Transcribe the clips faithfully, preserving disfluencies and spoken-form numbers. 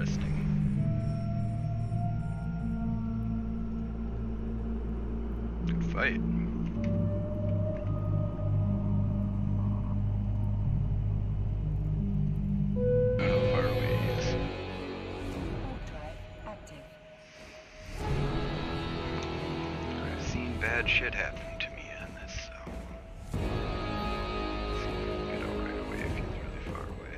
Interesting. Good fight. How far away he is. I've seen bad shit happen to me on this, so. Get out right away if he's really far away.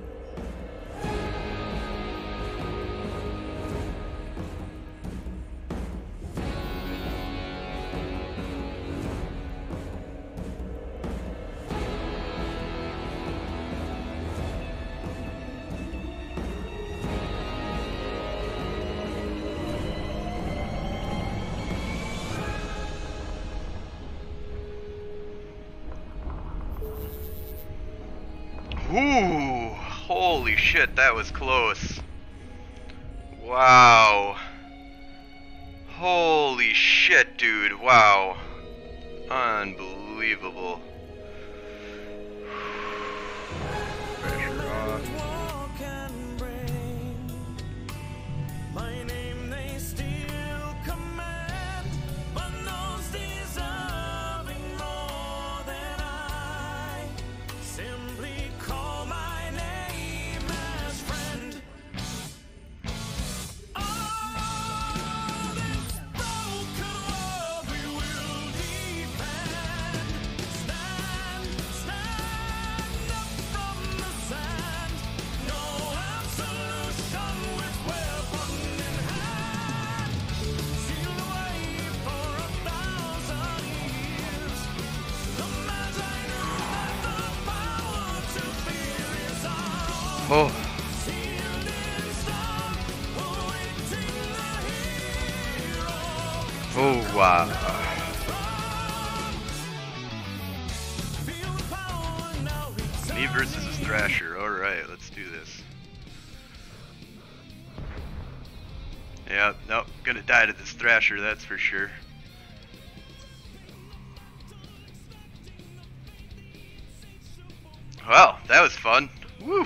Ooh, holy shit, that was close. Wow. Holy shit, dude, wow. Unbelievable. Pressure off. Oh. Oh, wow. Me versus a Thrasher. Alright, let's do this. Yeah, nope, gonna die to this Thrasher, that's for sure. Well, that was fun. Woo!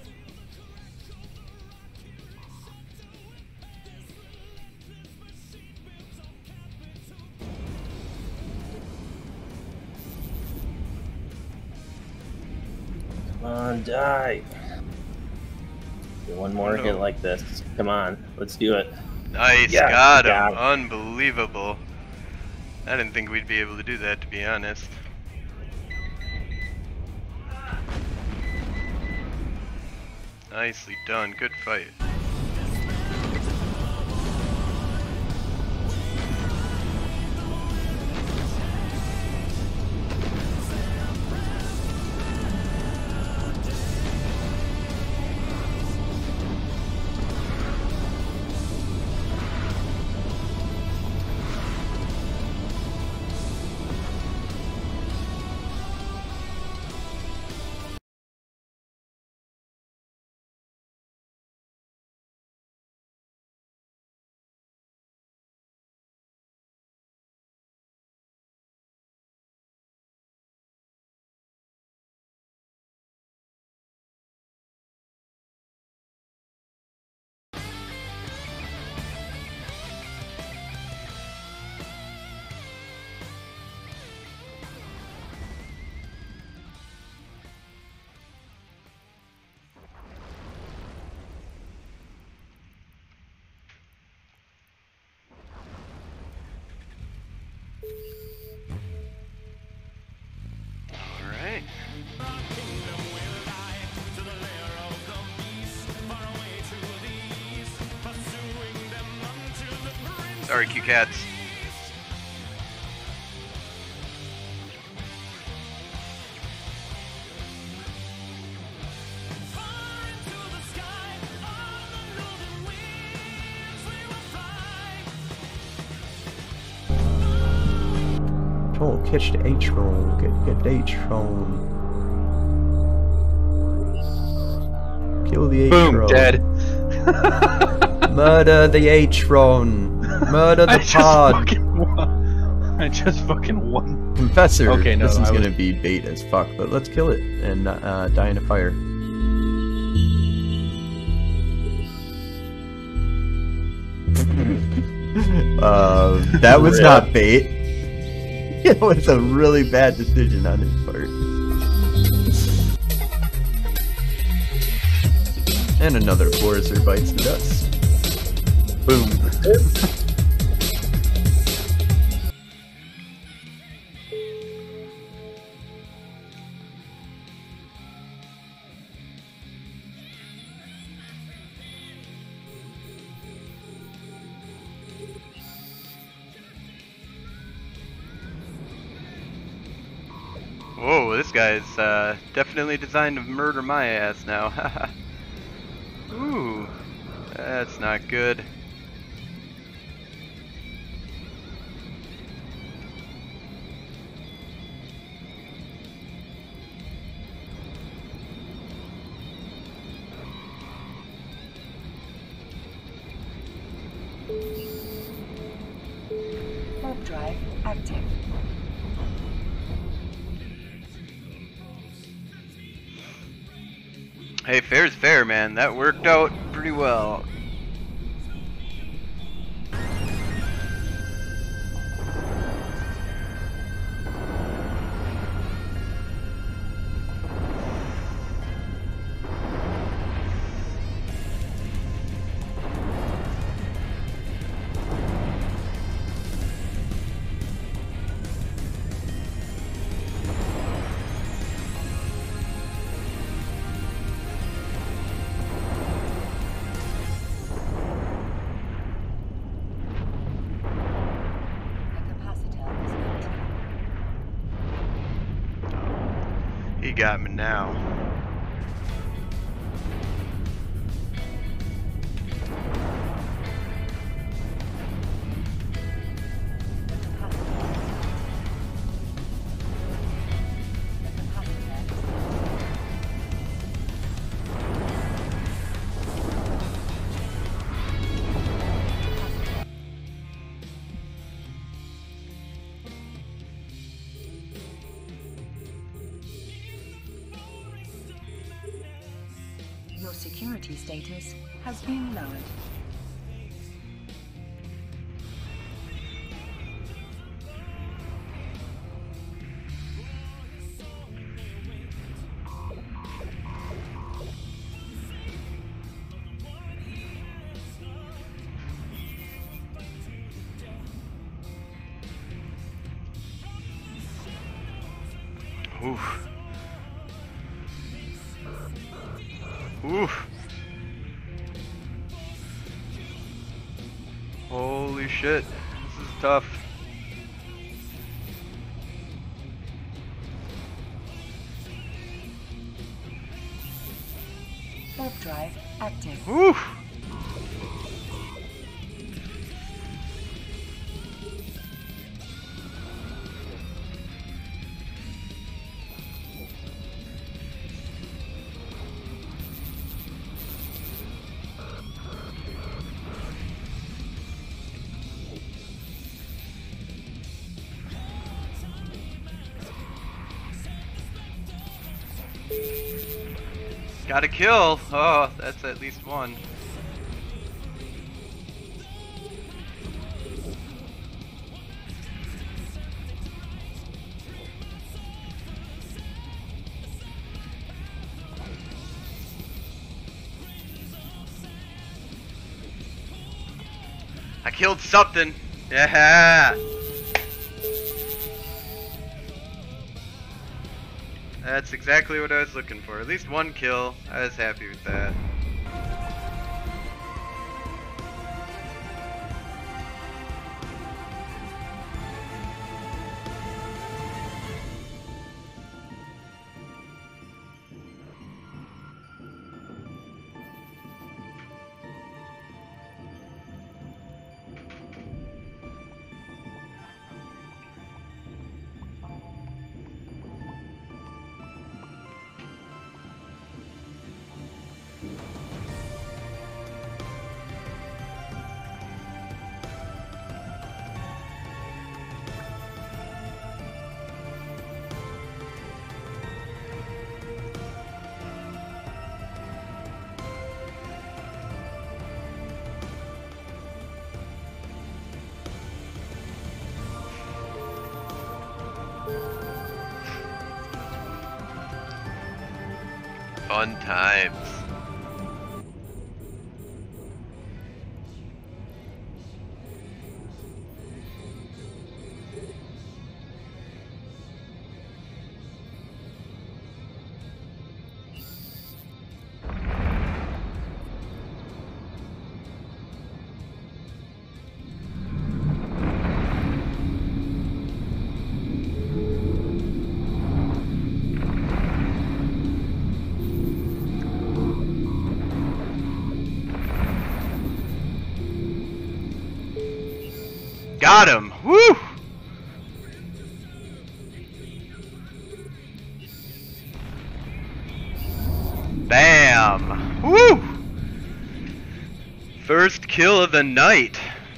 Come on, die. Do one more no. hit like this. Come on, let's do it. Nice, Yeah, got him. got him. Unbelievable. I didn't think we'd be able to do that, to be honest. Nicely done, good fight. Alright. Sorry, Q Cats. Oh, catch the H-Tron. Get, get the H-Tron. Kill the H-Tron. Boom, dead. Murder the H-Tron. Murder the I pod. Just fucking won. I just fucking won. Confessor. Okay, no, this is I gonna was... be bait as fuck, but let's kill it and uh, die in a fire. Uh, that was Rip. not bait. It was a really bad decision on his part. And another Forester bites the dust. Boom. Whoa, this guy's uh, definitely designed to murder my ass now. Ooh, that's not good. Warp drive active. Hey, fair's fair, man. That worked out pretty well. He got me now. Your security status has been lowered. Oof. Oof. Holy shit. This is tough. Warp drive active. Oof. Got a kill. Oh, that's at least one. I killed something. Yeah. That's exactly what I was looking for. At least one kill. I was happy with that. Fun times. Got him! Woo! Bam! Woo! First kill of the night.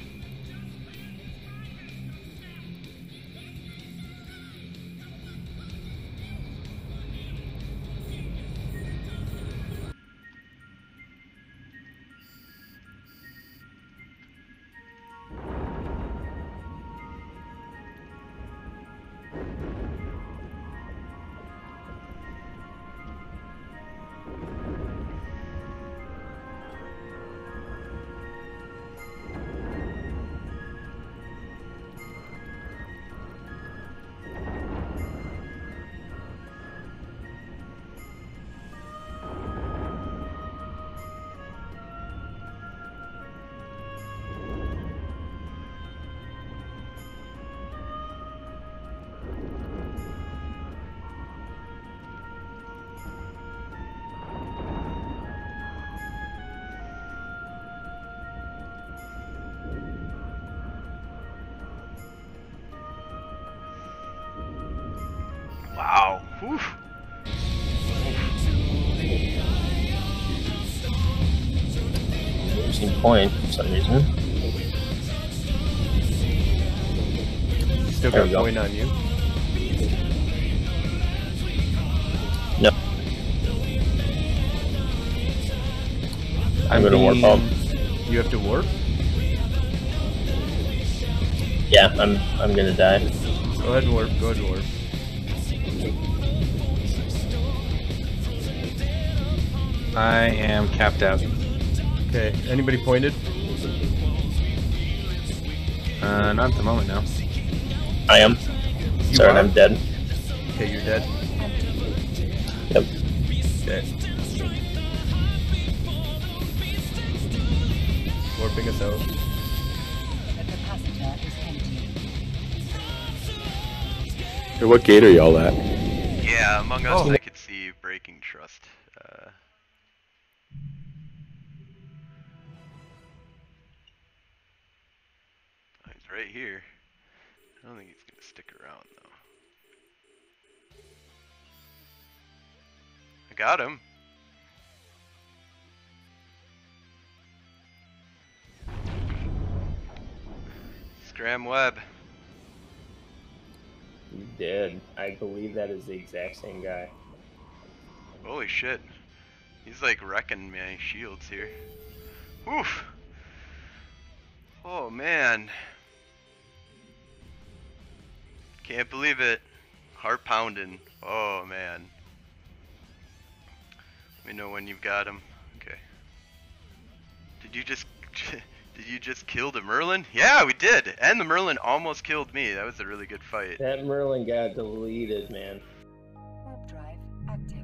Wow. Whew. Losing point for some reason. Still There got we a go. point on you. No. I'm gonna warp home. You have to warp? Yeah, I'm I'm gonna die. Go ahead and warp, go ahead and warp. I am capped out. Okay, anybody pointed? Uh, not at the moment, no. I am. You Sorry, are? I'm dead. Okay, you're dead. Yep. Okay. Warping us out. The capacitor is empty. Hey, what gate are y'all at? Yeah, Among Us Oh. I could see breaking trust. Uh, oh, he's right here. I don't think he's gonna stick around though. I got him. Scram web. You did. I believe that is the exact same guy. Holy shit. He's like wrecking my shields here. Oof. Oh man. Can't believe it. Heart pounding. Oh man. Let me know when you've got him. Okay. Did you just did you just kill the Merlin? Yeah, we did. And the Merlin almost killed me. That was a really good fight. That Merlin got deleted, man. Warp drive active.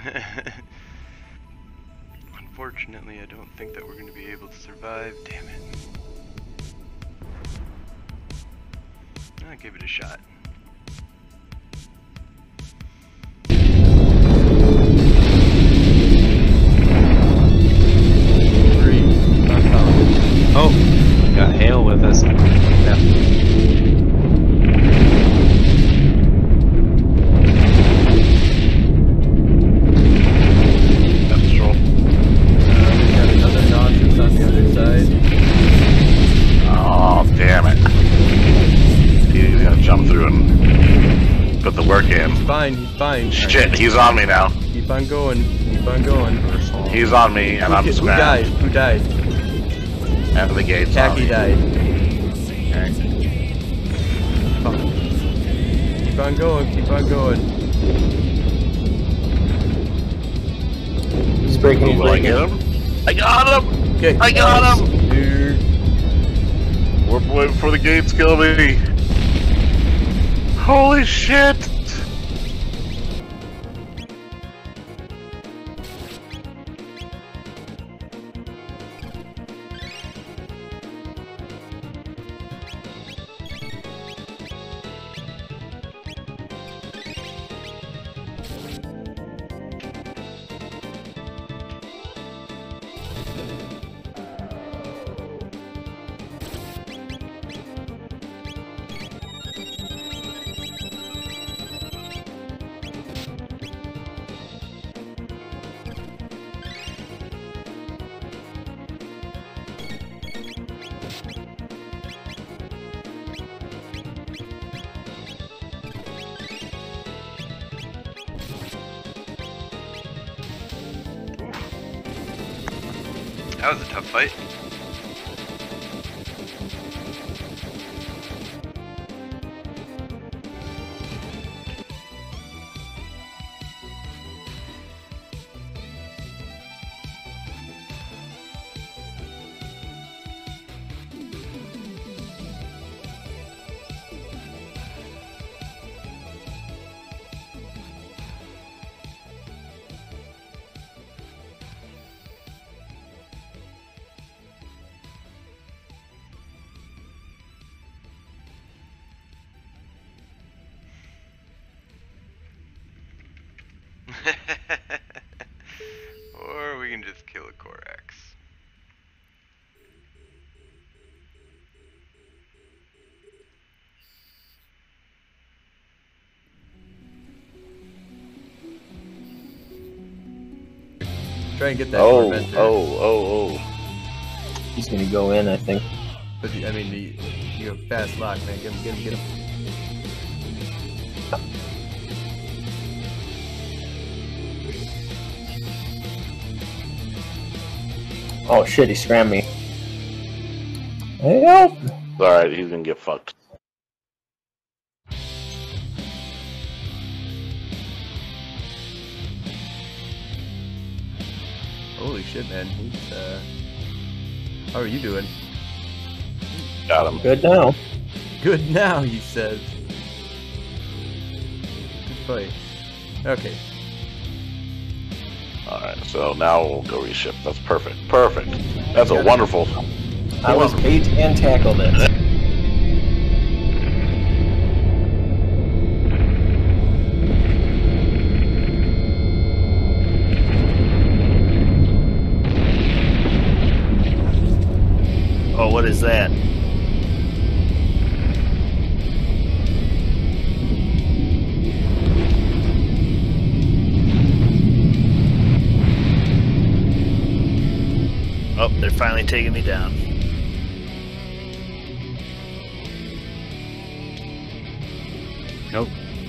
Unfortunately, I don't think that we're going to be able to survive. Damn it. I'll give it a shot. Three. Oh, got Hale with us. Yeah. Astral. Uh, we got another Noxus on the other side. Oh, damn it. He's gonna jump through and put the work in. He's fine, he's fine. Shit, he's on me now. Keep on going, keep on going. He's on me, and who, I'm who smashed. died? Who died? And the gate's on Khaki me. died. Fuck. Keep on going, keep on going. He's breaking, he's Will I breaking. get him? I got him! Okay. I got him! Dude. We're waiting for the gates, kill me. Holy shit! That was a tough fight. Or we can just kill a Korax. Try and get that Oh, tormentor. oh, oh, He's gonna go in, I think. But the, I mean, the, you have fast lock, man. Get him, get him, get him. Oh shit, he scrammed me. Help! oh. Alright, he's gonna get fucked. Holy shit, man. He's, uh... How are you doing? Got him. Good now. Good now, he says. Good fight. Okay. Alright, so now we'll go reshift. That's perfect. Perfect. That's a wonderful. I was bait and tackled it. Oh, what is that? Oh, they're finally taking me down. Nope.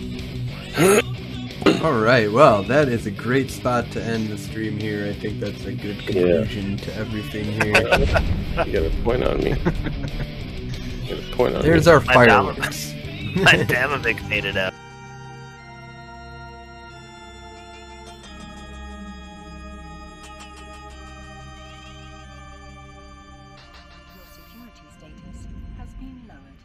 Alright, well, that is a great spot to end the stream here. I think that's a good conclusion to everything here. You got a point on me. You got a point on There's me. our My fireworks. My Damavik made it out. Your security status has been lowered.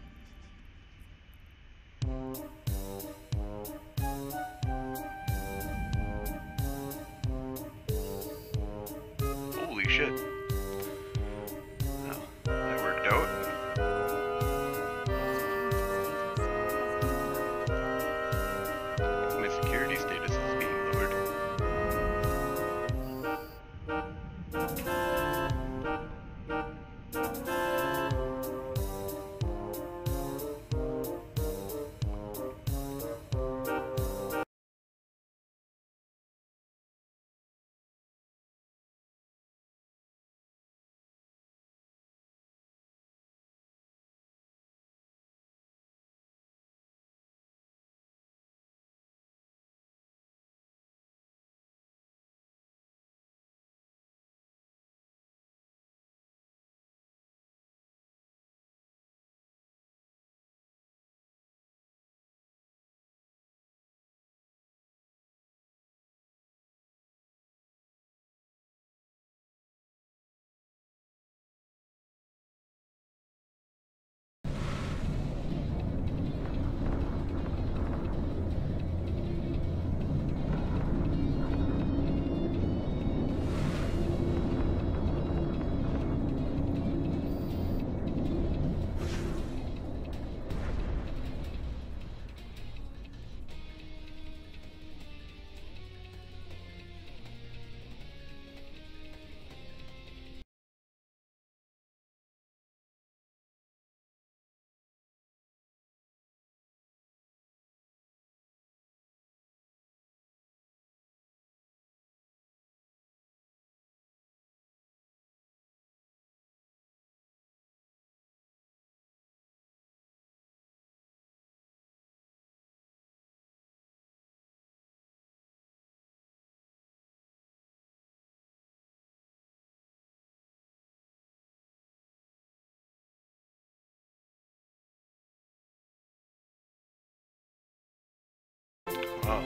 Oh.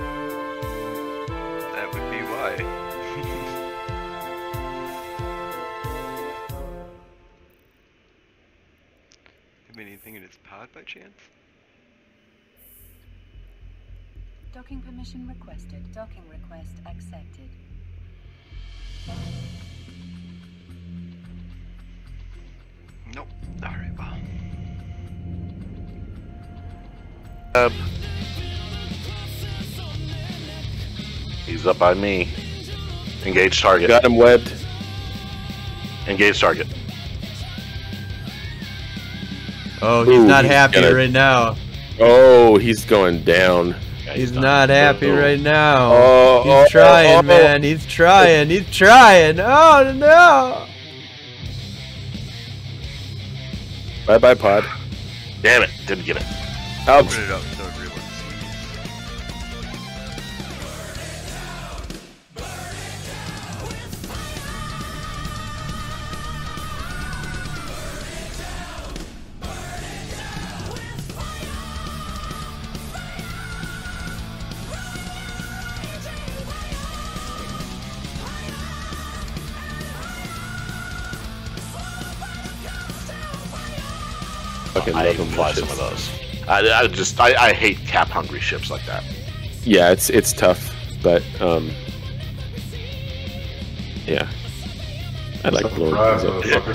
That would be why. Have anything in its pod by chance? Docking permission requested. Docking request accepted. Nope. Alright, well. Uh, he's up by me. Engage target. Got him webbed. Engage target. Oh, he's Ooh, not he's happy gonna- right now. Oh, he's going down. Yeah, He's done. not happy Oh. right now. Oh, He's oh, trying, oh, oh. man. He's trying. He's trying. Oh, no. Bye bye, pod. Damn it! Didn't get it. Ouch. Put it up so everyone sees. Fucking I love them fly some ships. of those. I, I just I, I hate cap hungry ships like that. Yeah, it's it's tough, but um, yeah, I like blowing Surprise, things up. motherfucker.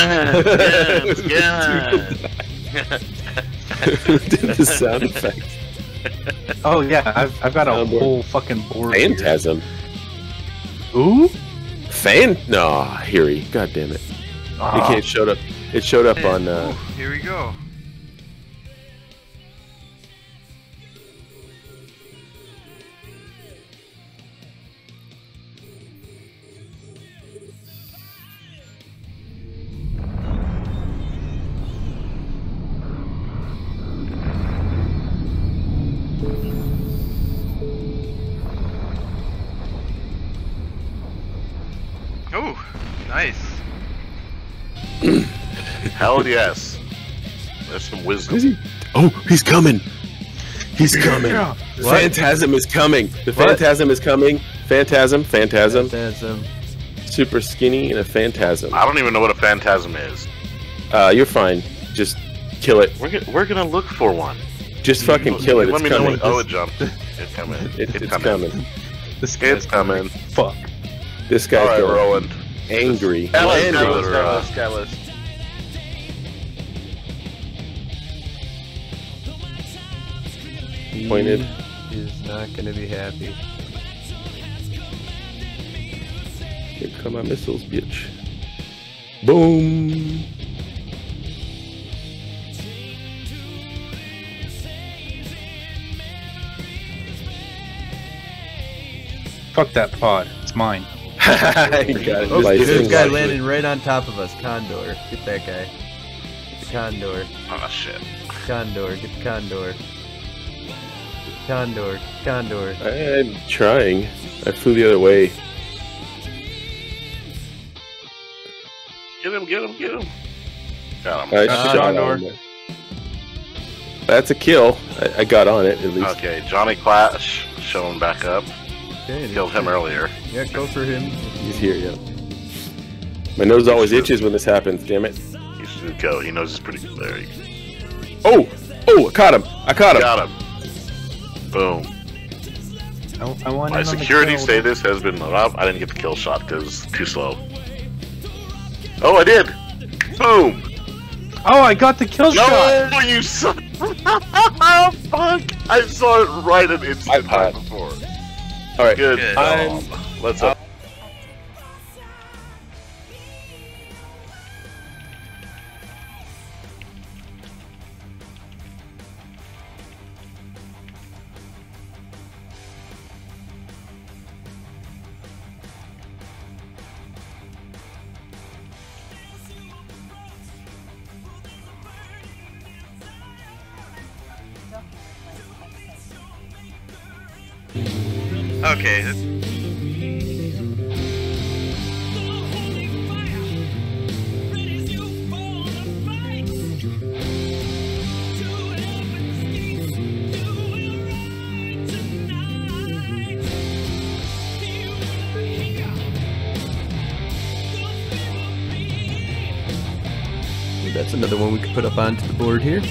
Yeah, yeah, Who did the sound effect? Oh yeah, I've, I've got a Soundboard. whole fucking board. here. Phantasm. Ooh. Fan? No, Hiri. God damn it! Ah. Okay, it showed up. It showed up on. Uh, Ooh, here we go. Oh, nice. Hell yes. There's some wisdom. Is he? Oh, he's coming! He's coming! Yeah. The What? Phantasm is coming! The What? Phantasm is coming! Phantasm, Phantasm, Phantasm. super skinny and a Phantasm. I don't even know what a phantasm is. Uh, you're fine. Just kill it. We're gonna, we're gonna look for one. Just fucking kill it. Let It's me know coming. when. Oh, it jumped. It's coming. It- It's it's coming. coming. This It's guy's coming. Fuck. This All guy's right, going Rowan. angry. Skylas, Angry. Skylas, Skylas, Skylas. Pointed. He is not going to be happy. Here come my missiles, bitch. Boom. fuck that pod. It's mine. You got it. Oh, License. this guy landing right on top of us. Condor. Get that guy. Get the Condor. Oh shit. Condor. Get the Condor. Condor. Condor. I'm trying. I flew the other way. Get him, get him, get him. Got him. I Got the shot Condor. on there. That's a kill. I, I got on it at least. Okay, Johnny Clash showing back up. Okay, Killed him earlier. Yeah, go for him. He's here, yeah. My nose always itches when this happens. Damn it. He should go. He knows it's pretty good. There you Oh! Oh! I caught him! I caught him! got him. Boom. I, I want My in on the security kill. status has been up. I didn't get the kill shot because too slow. Oh, I did. Boom. Oh, I got the kill shot. No, you son. Fuck! I saw it right an instant I- right before. Alright. Good. Good. job. Let's up. Docking request accepted. Okay. that's- That's another one we could put up onto the board here.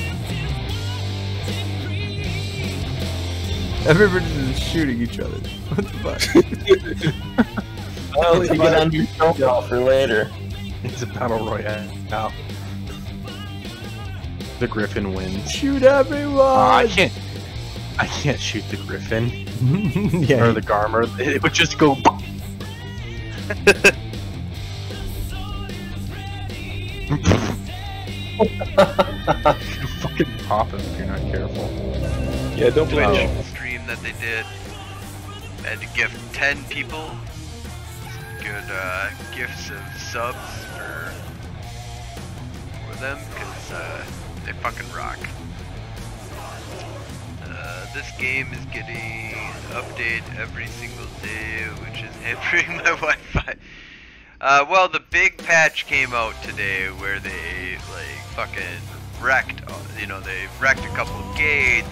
Everybody's just shooting each other. What the fuck? Well, you get on your show for later. It's a battle royale. Now. The Griffin wins. Shoot everyone! Oh, I can't. I can't shoot the Griffin Yeah. or the Garmer. It would just go. You fucking pop him if you're not careful. Yeah, don't blame Twitch me. stream that they did. I had to gift ten people good uh, gifts of subs for for them because uh, they fucking rock. Uh, this game is getting an update every single day, which is hampering my Wi-Fi. Uh, well, the big patch came out today where they like fucking wrecked, you know, they wrecked a couple of gates.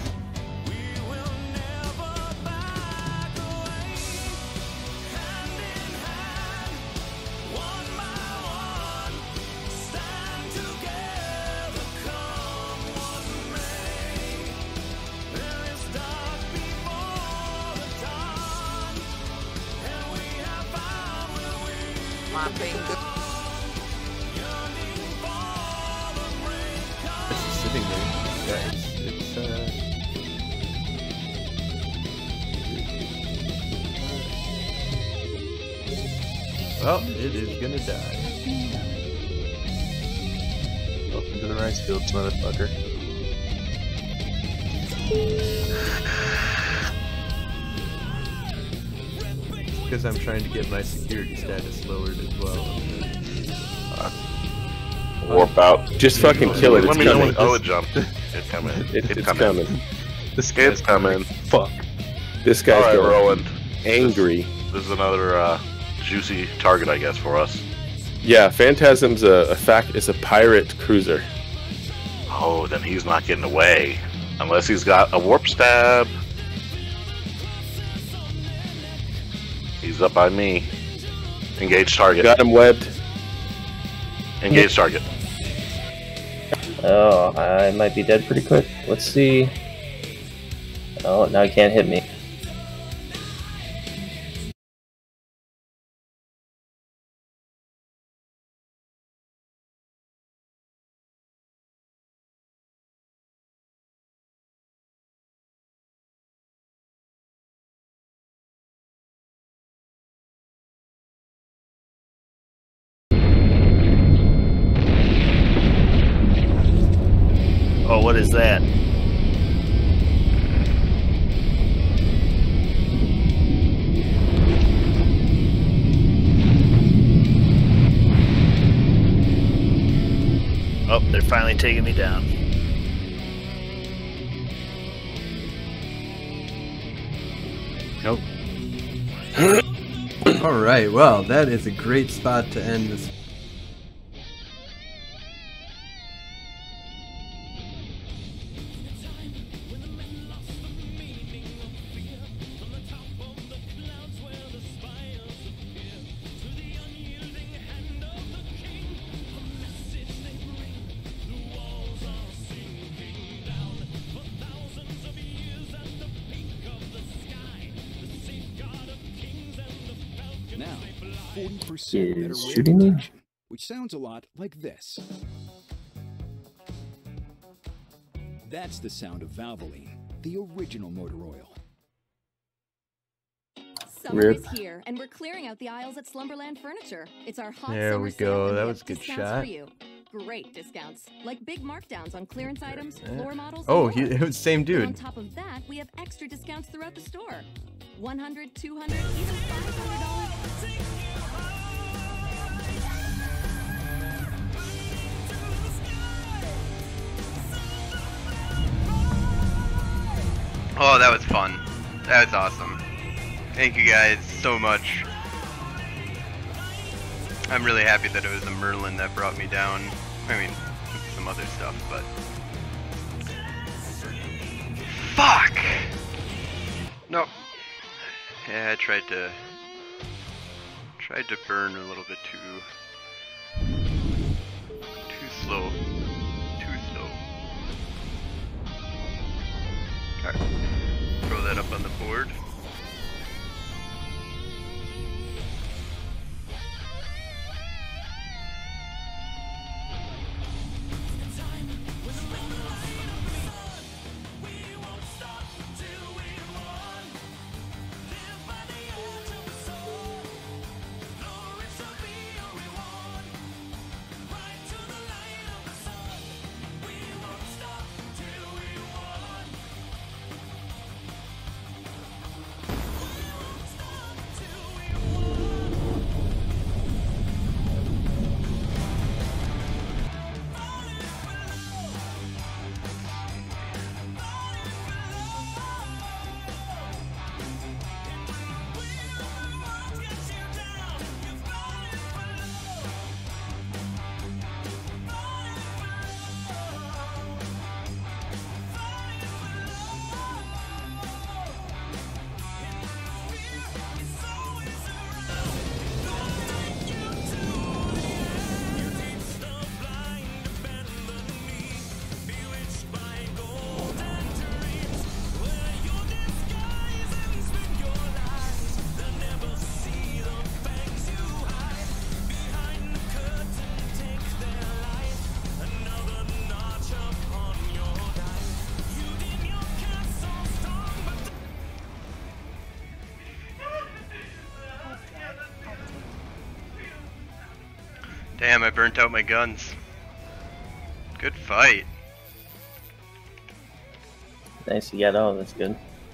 It's just sitting there. Yeah, it's, it's uh... Well, it is gonna die. Welcome to the rice fields, motherfucker. Because I'm trying to get my security status lowered as well. Warp out. Just fucking kill it. It's Let me know coming. when. Oh, it jumped. It's coming. It- It's it's coming. coming. This It's coming. Fuck. This guy's All right, going Rowan. angry. This is another uh, juicy target, I guess, for us. Yeah, Phantasm's a, a fact. Is a pirate cruiser. Oh, then he's not getting away unless he's got a warp stab. He's up by me. Engage target. Got him webbed. Engage target. Oh, I might be dead pretty quick. Let's see. Oh, now he can't hit me. Oh, what is that? Oh, they're finally taking me down. Nope. Alright, well, that is a great spot to end this. Now, forty percent better Is rate shooting me? protection, which sounds a lot like this. That's the sound of Valvoline, the original motor oil. Summer Rip. is here, and we're clearing out the aisles at Slumberland Furniture. It's our hot There summer we sale, go. and That we was have a good discounts shot. For you. Great discounts, like big markdowns on clearance items, Yeah. floor models. Oh, and he, more. it was the same And on dude. top of that, we have extra discounts throughout the store. one hundred, two hundred, even five hundred dollars. Oh, that was fun. That was awesome. Thank you guys so much. I'm really happy that it was the Merlin that brought me down. I mean, some other stuff, but... Fuck! No. Yeah, I tried to... Tried to burn a little bit too... Too slow. Alright. Throw that up on the board. Damn, I burnt out my guns. Good fight. Nice, you got all. That's good.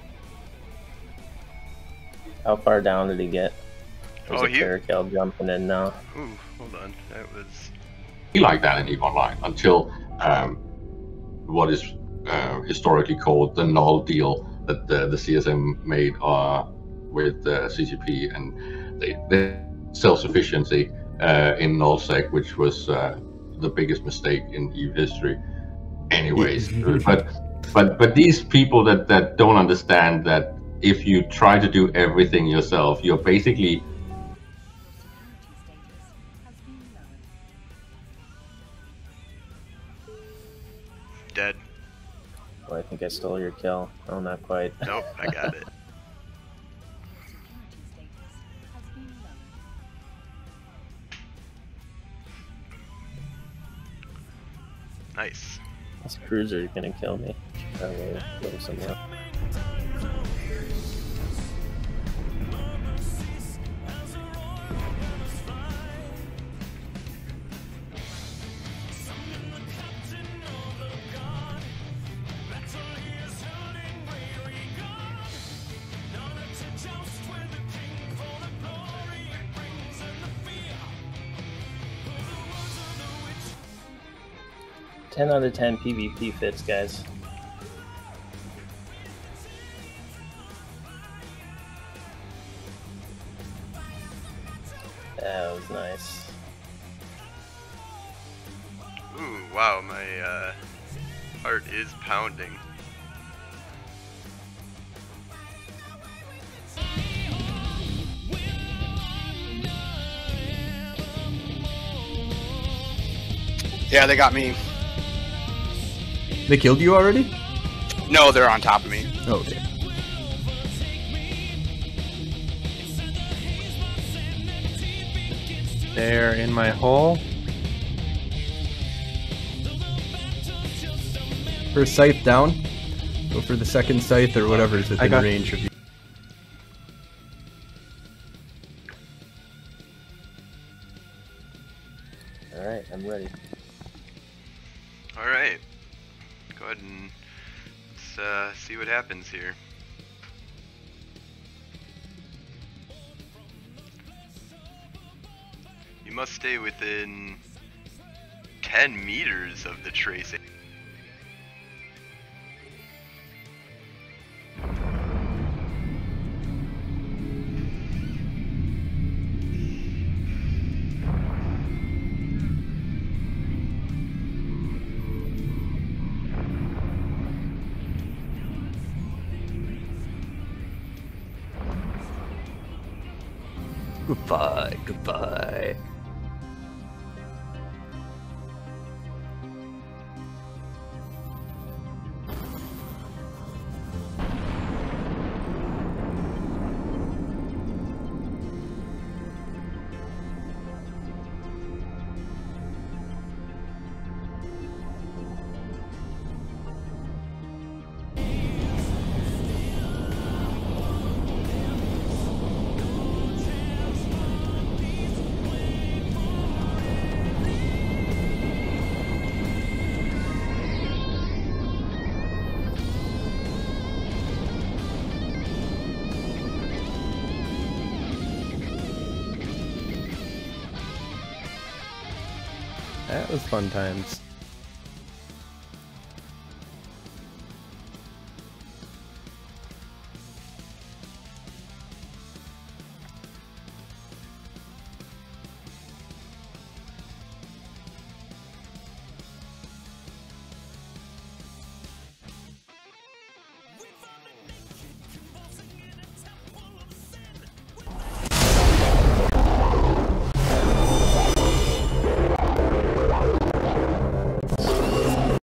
How far down did he get? There's Oh, a he- Caracal jumping in now. Ooh, hold on. That was... Be like that in EVE Online until um, what is uh, historically called the null deal that the, the C S M made uh, with uh, C C P, and they, they self-sufficiency uh, in nullsec, which was uh, the biggest mistake in EVE history. Anyways, but but but these people that that don't understand that if you try to do everything yourself, you're basically dead. Oh, I think I stole your kill. Oh, not quite. Nope, I got it. Nice. This cruiser's gonna kill me. Oh, wait, go somewhere. ten out of ten PvP fits, guys. That was nice. Ooh, wow, my uh, heart is pounding. Yeah, they got me. They killed you already? No, they're on top of me. Oh, okay. They're in my hole. First scythe down. Go for the second scythe or whatever is within got- range of you. Alright, I'm ready. Alright. Go ahead and let's uh, see what happens here. You must stay within ten meters of the tracing. Goodbye, goodbye. That was fun times.